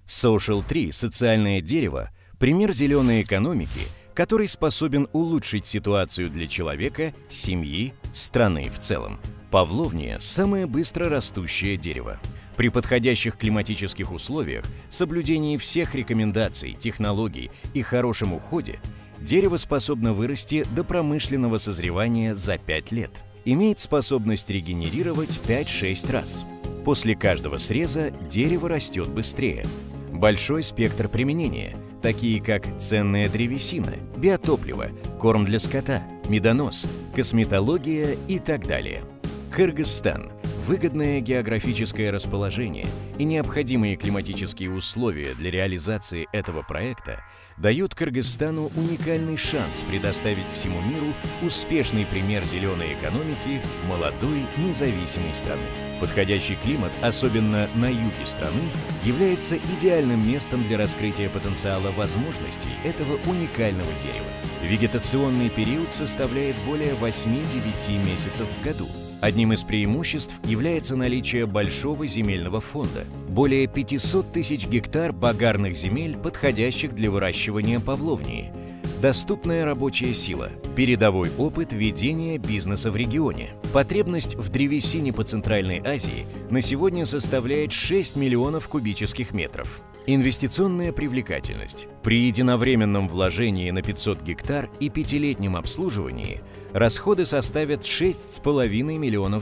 Social Tree, социальное дерево, пример зеленой экономики, который способен улучшить ситуацию для человека, семьи, страны в целом. Павловния – самое быстро растущее дерево. При подходящих климатических условиях, соблюдении всех рекомендаций, технологий и хорошем уходе, дерево способно вырасти до промышленного созревания за 5 лет. Имеет способность регенерировать 5-6 раз. После каждого среза дерево растет быстрее. Большой спектр применения, такие как ценная древесина, биотопливо, корм для скота, медонос, косметология и так далее. Кыргызстан. Выгодное географическое расположение и необходимые климатические условия для реализации этого проекта дают Кыргызстану уникальный шанс предоставить всему миру успешный пример зеленой экономики молодой независимой страны. Подходящий климат, особенно на юге страны, является идеальным местом для раскрытия потенциала возможностей этого уникального дерева. Вегетационный период составляет более 8-9 месяцев в году. Одним из преимуществ является наличие большого земельного фонда. Более 500 тысяч гектар багарных земель, подходящих для выращивания павловнии. Доступная рабочая сила, передовой опыт ведения бизнеса в регионе. Потребность в древесине по Центральной Азии на сегодня составляет 6 миллионов кубических метров. Инвестиционная привлекательность. При единовременном вложении на 500 гектар и 5-летнем обслуживании расходы составят $6,5 миллионов.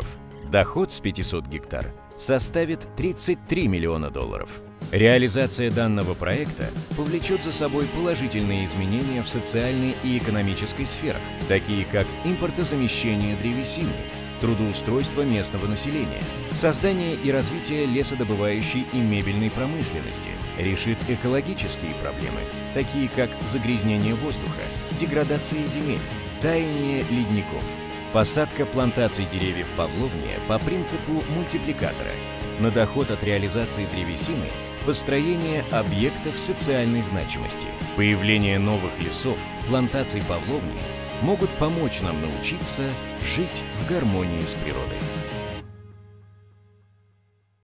Доход с 500 гектар составит $33 миллиона. Реализация данного проекта повлечет за собой положительные изменения в социальной и экономической сферах, такие как импортозамещение древесины, трудоустройство местного населения, создание и развитие лесодобывающей и мебельной промышленности, решит экологические проблемы, такие как загрязнение воздуха, деградация земель, таяние ледников, посадка плантаций деревьев павловния по принципу мультипликатора, на доход от реализации древесины построение объектов социальной значимости. Появление новых лесов, плантаций павловни могут помочь нам научиться жить в гармонии с природой.